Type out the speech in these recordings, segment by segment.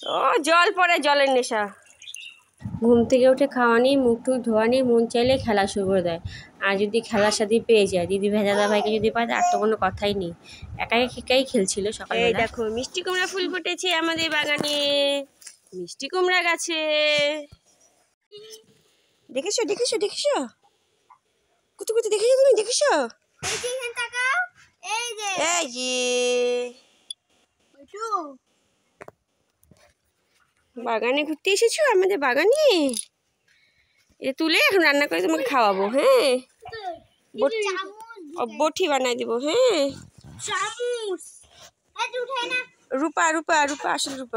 ও জল পড়ে, জলের নেশা। ঘুম থেকে উঠে খাওয়া নেই, মুখ টুক ধোয়া নেই, মন চাইলে খেলা শুরু করে দেয়। আর যদি খেলার সাথে পেয়ে যায়, দিদি ভাই দাদা ভাইকে যদি পায়, আর তো কোনো কথাই নেই। একাই খেলছিল সকালবেলা। এই দেখো মিষ্টি কুমড়া ফুল ফুটেছে আমাদের বাগানে, মিষ্টি কুমড়া গাছে। দেখেছো দেখেছো দেখেছো কত কত দেখেছো, তুমি দেখেছো? এই যে বাগানে ঘুরতে এসেছো আমাদের বাগানে। এটা তুলে এখন রান্না করে তোমাকে খাওয়াবো। হ্যাঁ, বটি বানাই দিব। হ্যাঁ, রূপা রূপা রূপা, আসল রূপা।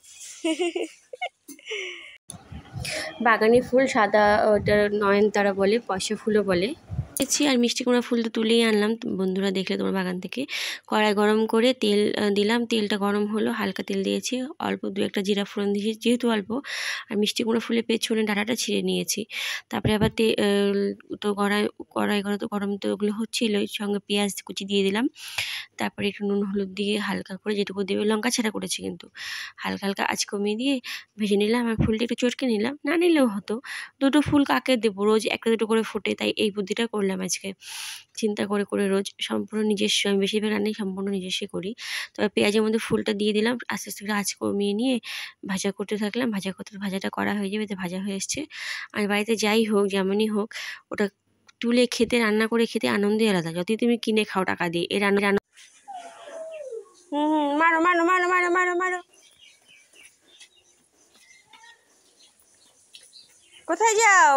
বাগানে ফুল সাদা, ওটা নয়নতারা বলে, পয়সা ফুলও বলে। আর মিষ্টি কুমড়া ফুল তো তুলেই আনলাম, বন্ধুরা দেখলে তোমার বাগান থেকে। কড়াই গরম করে তেল দিলাম, তেলটা গরম হলো, হালকা তেল দিয়েছি, অল্প দু একটা জিরা ফোড়ন দিয়েছি, যেহেতু অল্প। আর মিষ্টি কুমড়া ফুলের পেছনে ডাঁটাটা ছিঁড়ে নিয়েছি। তারপরে আবার তো কড়াই গরম তো ওগুলো হচ্ছিলোই, সঙ্গে পেঁয়াজ কুচি দিয়ে দিলাম। তারপরে একটু নুন হলুদ দিয়ে হালকা করে, যেটুকু দেবে, লঙ্কা ছাড়া করেছি কিন্তু, হালকা হালকা আঁচ কমিয়ে দিয়ে ভেজে নিলাম। আর ফুলটা একটু চটকে নিলাম, না নিলেও হতো। দুটো ফুল কাকে দেবো, রোজ একটা দুটো করে ফোটে, তাই এই বুদ্ধিটা করলাম আজকে। চিন্তা করে করে রোজ সম্পূর্ণ নিজস্ব, আমি বেশিরভাগ রান্নাই সম্পূর্ণ নিজস্ব করি। তবে পেঁয়াজের মধ্যে ফুলটা দিয়ে দিলাম, আস্তে আস্তে করে আঁচ কমিয়ে নিয়ে ভাজা করতে থাকলাম। ভাজাটা করা হয়ে যাবে, ভাজা হয়ে এসছে। আর বাড়িতে যাই হোক, যেমনই হোক, ওটা তুলে খেতে, রান্না করে খেতে আনন্দই আলাদা, যতই তুমি কিনে খাও টাকা দিয়ে। এই রান্না মারো মারো মারো মারো মারো মারো। কোথায় যাও?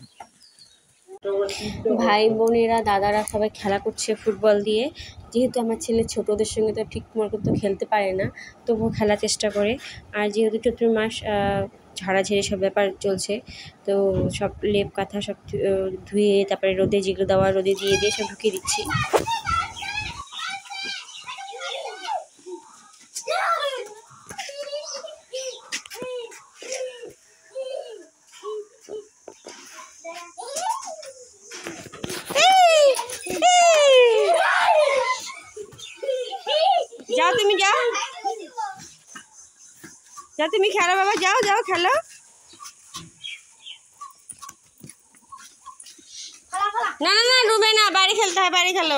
ভাই বোনেরা, দাদারা সবাই খেলা করছে ফুটবল দিয়ে। যেহেতু আমার ছেলে ছোটদের সঙ্গে তো ঠিক মতো তো খেলতে পারে না, তবুও খেলার চেষ্টা করে। আর যেহেতু চৈত্র মাস, ঝাড়াঝাড়ি সব ব্যাপার চলছে, তো সব লেপ কাঁথা সব ধুয়ে তারপরে রোদে যেগুলো দেওয়া, রোদে দিয়ে দিয়ে সব ঢুকিয়ে দিচ্ছি। যাও তুমি, যাও যাও তুমি খেলো বাবা, যাও যাও খেলো। না না না, রুমে না, বাইরে খেলতে হয়, বাইরে খেলো।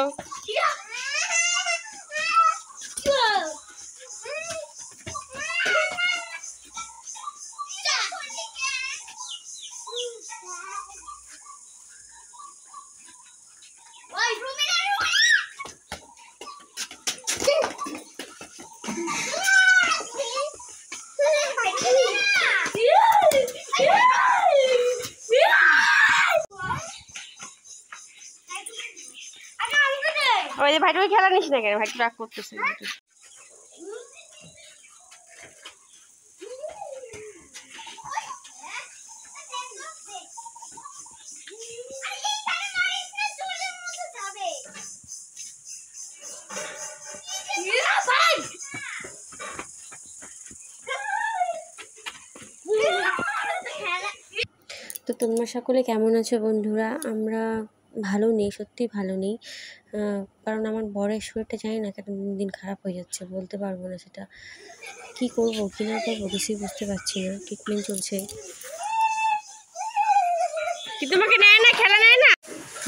ওই যে ভাইটাকে খেলা নিস না কেন, ভাইটা রাগ করতেছে। তো তোমরা সকলে কেমন আছো বন্ধুরা? আমরা ভালো নেই, সত্যিই ভালো নেই। কারণ আমার বরের শরীরটা জানি না কেন দিন দিন খারাপ হয়ে যাচ্ছে, বলতে পারবো না সেটা। কি করবো কি না করবো কিছুই বুঝতে পারছি না। ট্রিটমেন্ট চলছে, কিন্তু তোমাকে নেয় না, খেলা নেয় না।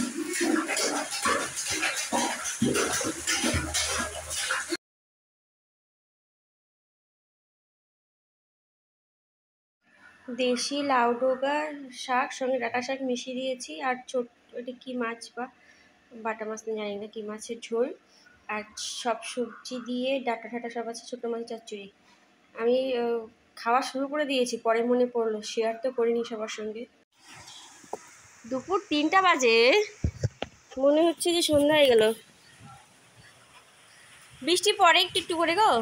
দেশি লাউ ডোগার শাক সঙ্গে ডাঁটা শাক মিশিয়ে দিয়েছি, আর ওটা কি মাছ বা বাটা মাছ না জানি না, কি মাছের ঝোল, আর সব সবজি দিয়ে ডাঁটা ঠাটা সব আছে, ছোটো মাছ চচ্চড়ি। আমি খাওয়া শুরু করে দিয়েছি, পরে মনে পড়লো শেয়ার তো করিনি সবার সঙ্গে। দুপুর 3টা বাজে, মনে হচ্ছে যে সন্ধ্যা হয়ে গেল। বৃষ্টি পরে একটু একটু করে গো,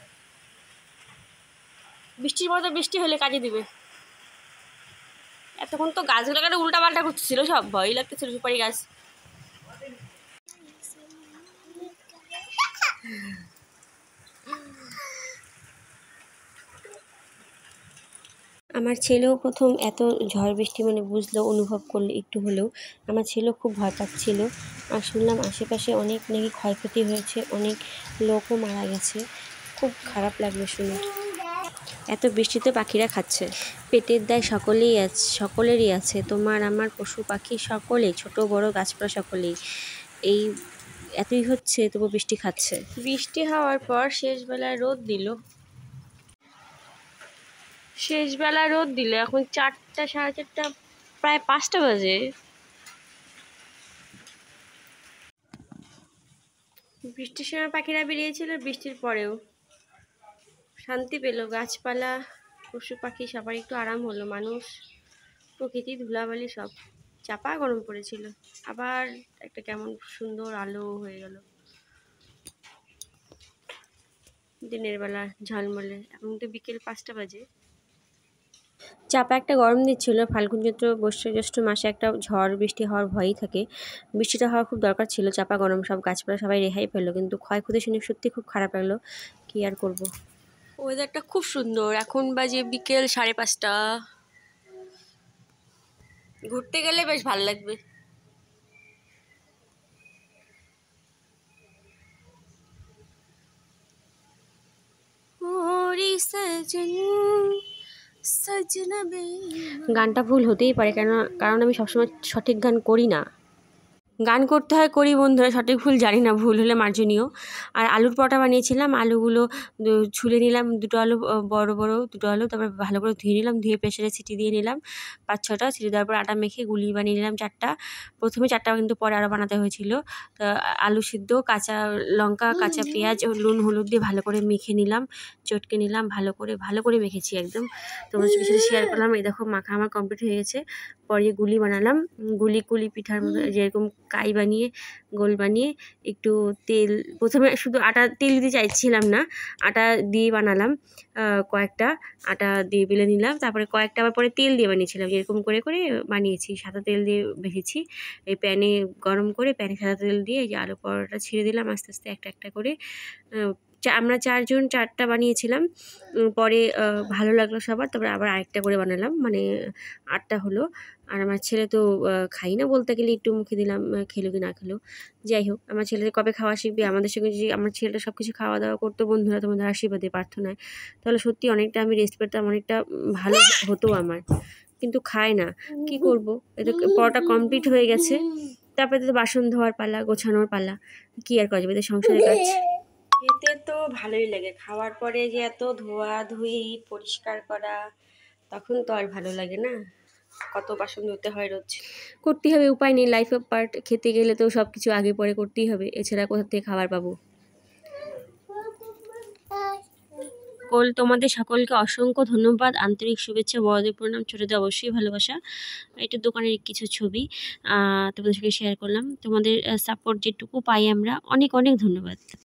বৃষ্টির মতো বৃষ্টি হলে কাজে দিবে। এতক্ষণ তো গাছগুলো কেন উল্টা পাল্টা করতেছিল, সব ভয় লাগতেছিল, সুপারি গাছ। আমার ছেলেও প্রথম এত ঝড় বৃষ্টি মানে বুঝলো, অনুভব করলো একটু হলেও। আমার ছেলেও খুব ভয় পাচ্ছিল। আর শুনলাম আশেপাশে অনেক নাকি ক্ষয়ক্ষতি হয়েছে, অনেক লোকও মারা গেছে। খুব খারাপ লাগলো শুনে। এত বৃষ্টিতে পাখিরা খাচ্ছে। পেটের দায় সকলেরই আছে, তোমার আমার পশু পাখি সকলেই, ছোট বড় গাছপালা সকলেই। এই এতই হচ্ছে তবু বৃষ্টি খাচ্ছে। বৃষ্টি হওয়ার পর শেষবেলায় রোদ দিল, এখন 4টা, সাড়ে 4টা, প্রায় 5টা বাজে। বৃষ্টির সময় পাখিরা বেরিয়েছিল, বৃষ্টির পরেও শান্তি পেল। গাছপালা, পশু পাখি সবার একটু আরাম হলো। মানুষ, প্রকৃতি, ধুলাবালি সব চাপা গরম পড়েছিল। আবার একটা কেমন সুন্দর আলো হয়ে গেল দিনের বেলা ঝলমলে। এখন তো বিকেল 5টা বাজে। চাপা একটা গরম দিচ্ছিল। ফাল্গুন চৈত্র জ্যৈষ্ঠ মাসে একটা ঝড় বৃষ্টি হওয়ার ভয়ই থাকে। বৃষ্টিটা হওয়ার খুব দরকার ছিল। চাপা গরম, সব গাছপালা সবাই রেহাই পেলো, কিন্তু ক্ষয়ক্ষতি শুনে সত্যি খুব খারাপ লাগলো। কি আর করব। ওয়েদারটা খুব সুন্দর। এখন বাজে বিকেল 5:30। ঘুরতে গেলে বেশ ভালো লাগবে। গানটা ভুল হতেই পারে, কারণ আমি সবসময় সঠিক গান করি না। গান করতে হয় করি বন্ধুরা, সঠিক ভুল জানি না, ভুল হলে মার্জনীয়। আর আলুর পরোটা বানিয়েছিলাম। আলুগুলো ছুলে নিলাম, দুটো আলু, বড় বড় দুটো আলু, তারপর ভালো করে ধুয়ে নিলাম, ধুয়ে প্রেসারে সিটি দিয়ে নিলাম 5-6টা। সিটি দেওয়ার পর আটা মেখে গুলি বানিয়ে নিলাম 4টা। প্রথমে 4টা, কিন্তু পরে আরও বানাতে হয়েছিল। আলু সিদ্ধ, কাঁচা লঙ্কা, কাঁচা পেঁয়াজ, নুন হলুদ দিয়ে ভালো করে মেখে নিলাম, চটকে নিলাম, ভালো করে মেখেছি একদম। তোমাদের সাথে শেয়ার করলাম। এই দেখো মাখা আমার কমপ্লিট হয়ে গেছে। পরে গুলি বানালাম, গুলি পিঠার মতো যেরকম কাই বানিয়ে, গোল বানিয়ে, একটু তেল, প্রথমে শুধু তেল দিতে চাইছিলাম না, আটা দিয়ে বানালাম। কয়েকটা আটা দিয়ে বেলে নিলাম, তারপরে কয়েকটা আবার পরে তেল দিয়ে বানিয়েছিলাম। এরকম করে বানিয়েছি, সাদা তেল দিয়ে ভেজেছি। এই প্যানে গরম করে প্যানে সাদা তেল দিয়ে এই যে আলু পরোটা ছেড়ে দিলাম আস্তে আস্তে একটা একটা করে। আমরা 4জন 4টা বানিয়েছিলাম। পরে ভালো লাগলো সবার, তারপরে আবার আরেকটা করে বানালাম, মানে 8টা হলো। আর আমার ছেলে তো খাই না বলতে গেলে, একটু মুখে দিলাম, খেলো কি না খেলো। যাই হোক, আমার ছেলে কবে খাওয়া শিখবে, আমাদের সঙ্গে যদি আমার ছেলেটা সব কিছু খাওয়া দাওয়া করতো বন্ধুরা, তোমাদের আশীর্বাদে প্রার্থনায়, তাহলে সত্যি অনেকটা আমি রেস্ট পেতাম, অনেকটা ভালো হতো আমার। কিন্তু খায় না, কি করব। এটা পরোটা কমপ্লিট হয়ে গেছে, তারপরে তো বাসন ধোয়ার পালা, গোছানোর পালা, কি আর করা যাবে, এদের সংসারের কাজ। এতে তো ভালোই লাগে, খাওয়ার পরে যে এত ধোয়া ধুই পরিষ্কার করা, তখন তো আর ভালো লাগে না। কত বাসন ধুতে হয় রোজ, করতেই হবে, উপায় নেই, লাইফ অফ পার্ট। খেতে গেলে তো সব কিছু আগে পরে করতেই হবে, এছাড়া কোথা থেকে খাবার পাবো। তোমাদের সকলকে অসংখ্য ধন্যবাদ, আন্তরিক শুভেচ্ছা, বড়দের প্রণাম, ছোটদের অবশ্যই ভালোবাসা। এটা দোকানের কিছু ছবি তোমাদের সঙ্গে শেয়ার করলাম। তোমাদের সাপোর্ট যেটুকু পাই আমরা, অনেক অনেক ধন্যবাদ।